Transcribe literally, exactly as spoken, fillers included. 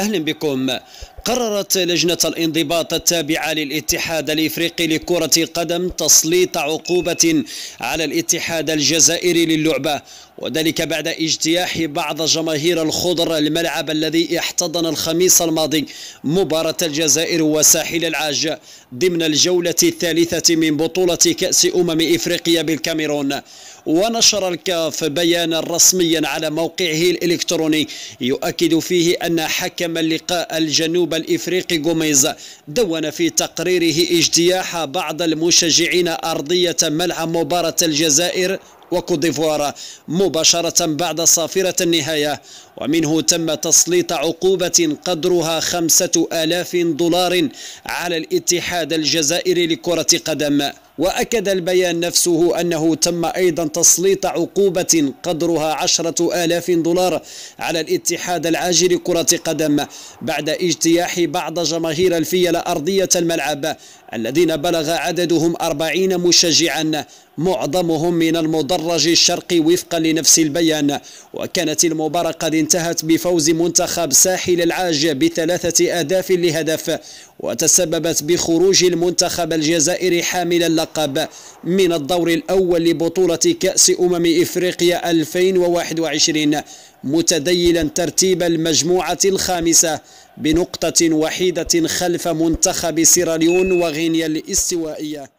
أهلا بكم. قررت لجنة الانضباط التابعة للاتحاد الإفريقي لكرة قدم تسليط عقوبة على الاتحاد الجزائري للعبة، وذلك بعد اجتياح بعض جماهير الخضر الملعب الذي احتضن الخميس الماضي مباراة الجزائر وساحل العاج ضمن الجولة الثالثة من بطولة كأس أمم إفريقيا بالكاميرون. ونشر الكاف بيانا رسميا على موقعه الإلكتروني يؤكد فيه أن حكم اللقاء الجنوب الإفريقي غوميز دون في تقريره اجتياح بعض المشجعين أرضية ملعب مباراة الجزائر وكوت ديفوار مباشرة بعد صافرة النهاية، ومنه تم تسليط عقوبة قدرها خمسة آلاف دولار على الاتحاد الجزائري لكرة قدم. وأكد البيان نفسه أنه تم أيضا تسليط عقوبة قدرها عشرة آلاف دولار على الاتحاد العاجي لكرة قدم بعد اجتياح بعض جماهير الفيلة أرضية الملعب الذين بلغ عددهم أربعين مشجعا معظمهم من المدرج الشرقي وفقا لنفس البيان. وكانت المباراة قد انتهت بفوز منتخب ساحل العاج بثلاثة أهداف لهدف، وتسببت بخروج المنتخب الجزائري حامل اللقب من الدور الأول لبطولة كأس أمم إفريقيا ألفين وواحد وعشرين متديلا ترتيب المجموعة الخامسة بنقطة وحيدة خلف منتخب سيراليون وغينيا الاستوائية.